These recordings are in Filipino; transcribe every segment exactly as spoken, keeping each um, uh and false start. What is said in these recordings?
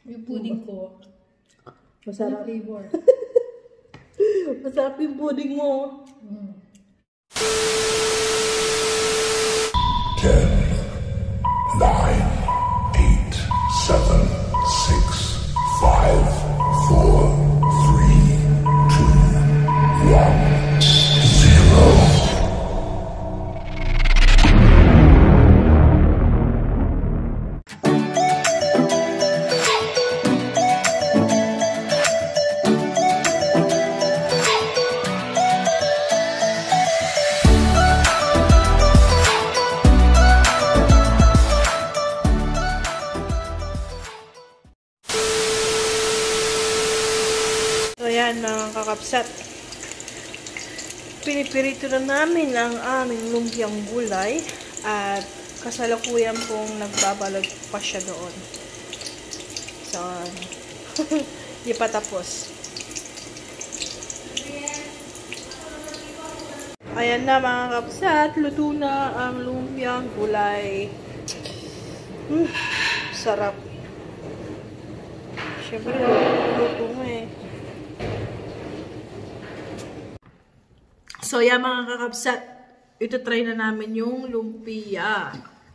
Yung pudding ko. Masarap. Flavor. Masarap yung pudding mo. Mm. ten, nine, eight, seven, six, five, four, three, two, one, zero. Ayan mga kakapsat, pinipirito na namin ang aming lumpiang gulay at kasalukuyan pong nagbabalot pa siya doon. So, hindi pa tapos. Ayan na mga kakapsat, luto na ang lumpiang gulay. Mm, sarap. Siyempre, luto mo eh. So, yan mga kakapsat, ito try na namin yung lumpia.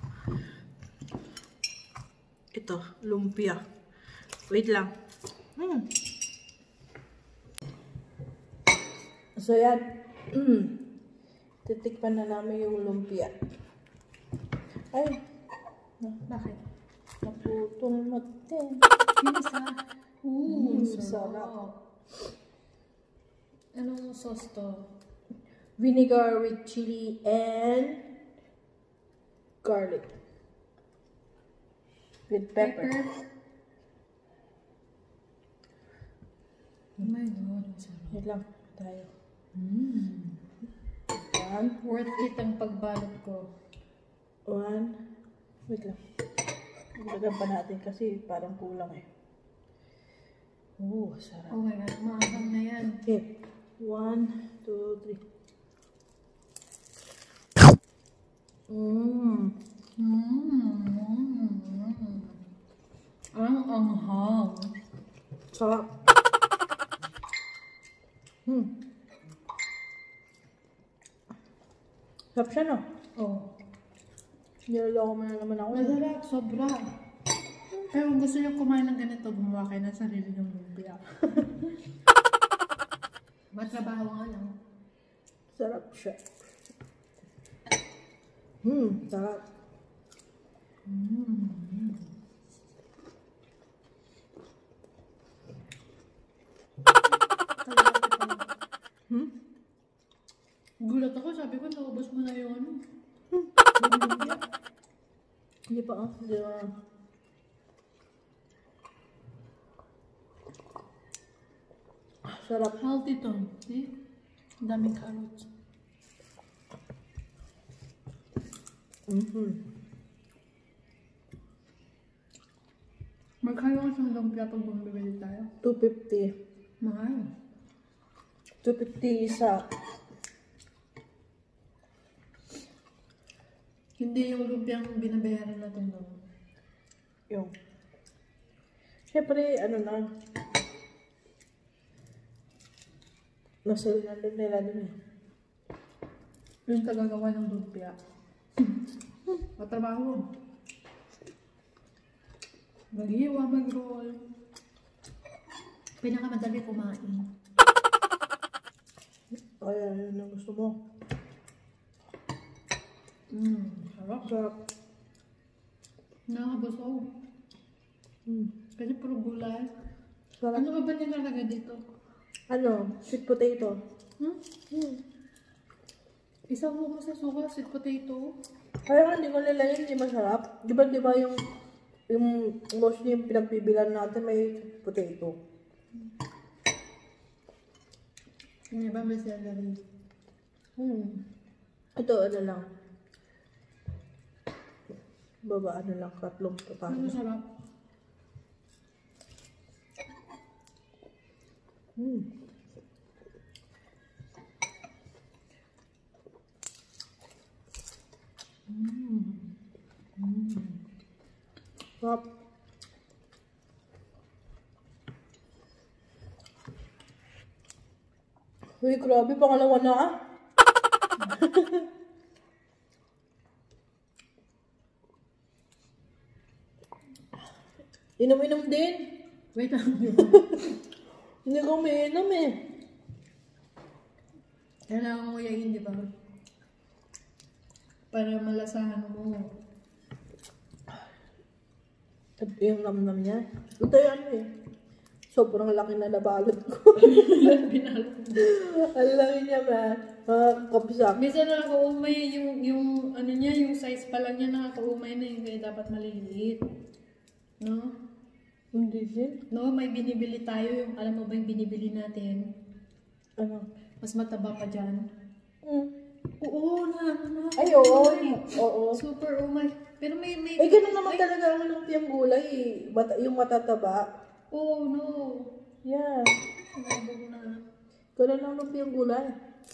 Ito, lumpia. Wait lang. Hmm. So, yan. Mm. Titikpan na namin yung lumpia. Ay. Bakit? Naputol natin. Yung isa. Ooh, Mm, sarap. sarap. Anong sauce to? Vinegar with chili and garlic. With pepper. Pepper. Oh my God, ang sarap. Wait lang tayo. Mm. One. Worth it ang pagbalot ko. One. Wait lang. Ilagyan pa natin kasi parang kulang eh. Oh, sarap. Oh my God, maanghang na yan. Okay. One, two, three. Mmm. Mmm. Ang anghang. Sarap. Hmm. Sarap siya, no? Oh. Niloloko mo na naman ako. Masarap, sobra. Pero kung gusto niyo kumain ng ganito, gumawa kayo ng sarili ng lumpia. Matrabaho nga lang. Sarap siya. Hmm, sarap. Mm. Hmm? Gulat ako, sabi ko, naubos mo na yung ano. Hindi pa ah. Hindi pa. Sarap. Healthy to. See? Ang daming carrots. Mm-hmm. Magkano ang isang lumpia pag bumibili tayo? two fifty. Mahal. two fifty isa. Hindi yung lumpia ang binabayaran natin doon. Yung. Siyempre, ano na. Nasa nandun nila dun eh. Yung tagagawa ng lumpia. Matrabaho. Maghiwa, mag-roll. Pinakamadali kumain. Kaya yun ang gusto mo. Mmm, sarap. Sarap. Nakakabusog. Mm. Kasi puro gulay. Sarap. Ano ba ba nilalagay dito? Ano? Sweet potato. Hmm? Hmm. Isang mo sa suka, sweet potato. Kaya nga hindi ko nila yun, hindi masarap. Di ba, di ba yung, yung mostly yung pinagbibilan natin may potato. Yung iba may celery. Hmm. Ito, ano lang. Baba, ano lang, tatlong Ano patano. sarap? Hmm. Mm. Mm. Sarap. Uy, grabe, pangalawa na ah. Inom-inom din. Wait lang. Hindi ko may inom eh. Kailangan mo yain, di ba? Para malasahan mo. Yung namnam niya. Ito yung ano eh. Sobrang laki na nabalot ko. Binalot mo. Ang laki niya ba? Mga kapsak. Minsan nakakaumay yung, yung, ano niya, yung size pa lang niya nakakaumay na yun. Kaya dapat maliliit. No? Hindi siya. No, may binibili tayo. Yung, alam mo ba yung binibili natin? Ano? Mas mataba pa dyan. Mm. Oo, na, na. Ay, oo. umay. Oo. Super umay. Pero may, may... Eh, ganun naman talaga ang lumpiang gulay eh. Mata- yung matataba. Oh, no. Yeah. Nabog na. Ganun ang lumpiang gulay.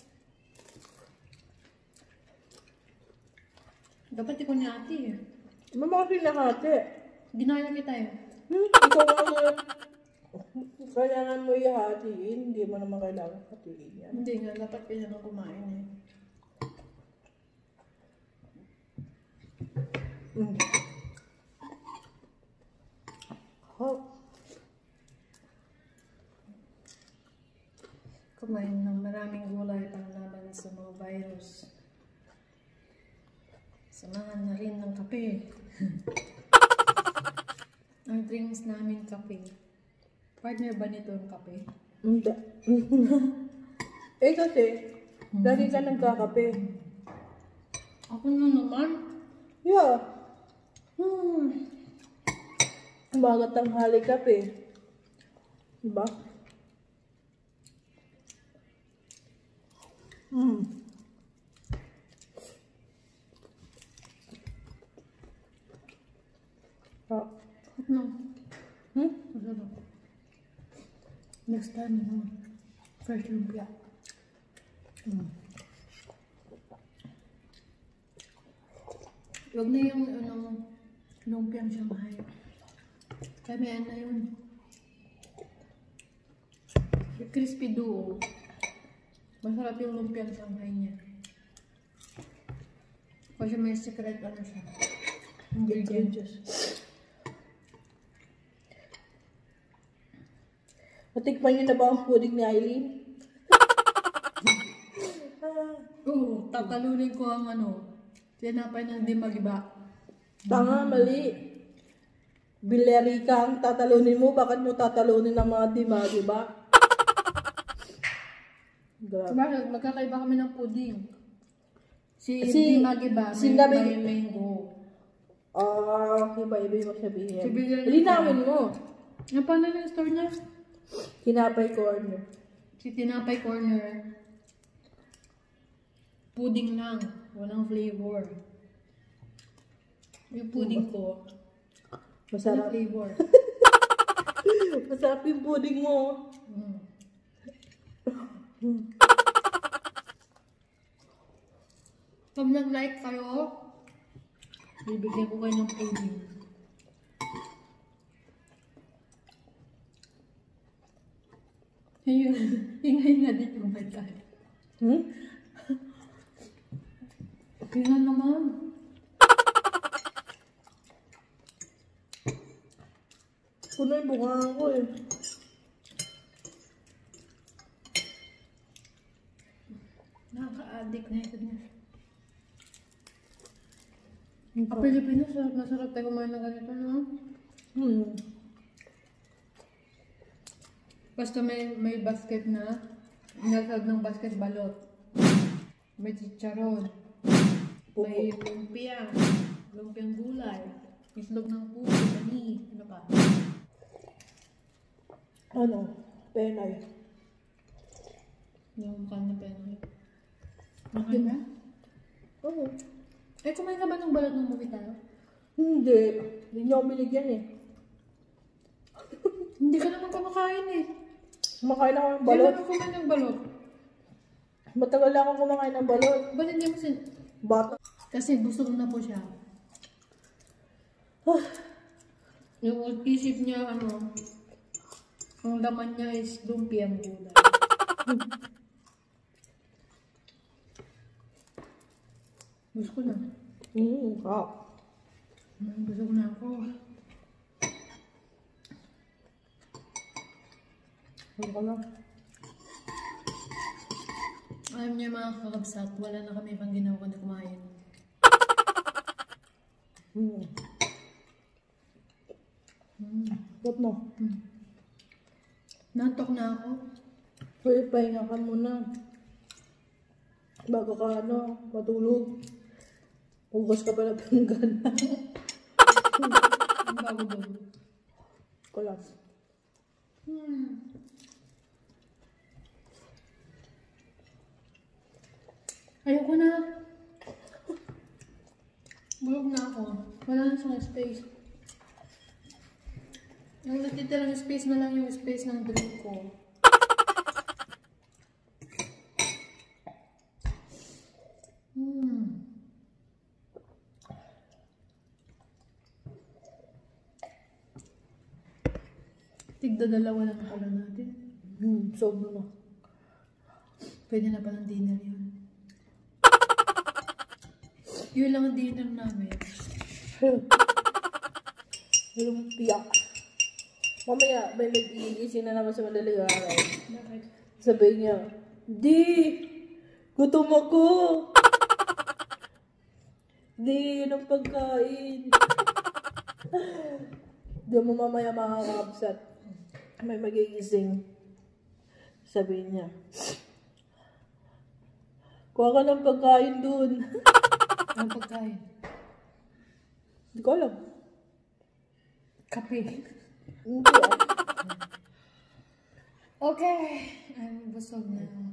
Dapat ikaw ni ate eh. Mama kasi nakate. Ginaya kita eh. Hmm, ikaw nga mo. Kailangan mo ihatiin. Hindi mo naman kailangan hatiin yan. Hindi nga, dapat kaya nang kumain eh. Mm. Oh. Kumain ng maraming gulay pang laban sa mga virus. Samahan na rin ng kape. Ang drinks namin kape. Partner ba nito ang kape? Hindi. Eh kasi, lagi ka nagkakape. Ako na naman. Yeah. Hmm. Umaga tanghali kape. Diba? Hmm. Ah. No. Hmm? Masarap. Next time, no. Fresh lumpia. Hmm. Huwag na yung ano, lumpiang Shanghai. Kaya may ano yun. Yung crispy duo. Masarap yung lumpiang Shanghai niya. Kasi may secret ano siya. Ingredients. Natikman niyo na ba ang pudding ni Eileen? Oo, tatalunin ko ang ano. Tinapay ng di magiba. Tanga, mali. Bilerika ang tatalunin mo. Bakit mo tatalunin ang mga dima, di ba? Grabe. Bakit? Magkakaiba kami ng pudding. Si, Si- di magiba, si may, Nabi- may mango. Ah, iba iba yung sabihin. Si Bilerika. Linawin mo. Ano pa na yung store niya? Kinapay corner. Si Tinapay Corner. Pudding lang. Walang flavor. Yung pudding ko. Walang Masarap. flavor. Masarap yung pudding mo. Mm. Pag nag-like kayo, bibigyan ko kayo ng pudding. Ayun. Ingay na din yung may tayo. Hmm? Tingnan naman. Puno yung bunga ko eh. Nakaka-addict na ito niya. Ang Pilipinas, sarap na sarap tayo kumain ng ganito, no? Hmm. Basta may may basket na, inasag ng basket balot. May chicharon. May lumpia. Lumpiang gulay. Islog ng puso, mani. Ano pa? Ano? Penay. Yung kanya penay. Okay ba? Oo. Eh, kumain ka ba ng balot ng movie tayo? Hindi. Hindi niyo ako binigyan eh. Hindi ka naman kumakain eh. Kumakain ako ng Hindi balot. naman kumain ng balot. Matagal na ako kumakain ng balot. Ba't hindi mo sin... Bata. Kasi busog na po siya. Ah, Yung isip niya, ano, ang laman niya is lumpiang gulay. Gusto ko na. Mm, wow. Mm, Gusto ko na ako. Ano ka lang? Alam niyo mga kakabsat, wala na kami pang ginawa kundi kumain. Mm. Mm. Ba't mo? Mm. Nantok na ako. Pwede pahinga ka muna. Bago ka ano, matulog. Hugas ka pa na pinggan. Ang bago doon. Kulas. Hmm. Ayoko na. Bulog na ako. Wala na siyang space. Yung natitirang space na lang yung space ng drink ko. Hmm. Tigda dalawa lang pala natin. Hmm, sobra na. Pwede na palang dinner yun. Yun lang ang dinner namin. Lumpia. Mamaya, may mag-iigising na naman sa madaling araw. Bakit? Sabi niya, di, gutom ako. Di, yun ang pagkain. Di mo mamaya makakapsat. May magigising. Sabi niya, kuha ka ng pagkain dun. Ang pagkain. Hindi ko alam. Kape. Hindi ah. Okay. I'm busog na.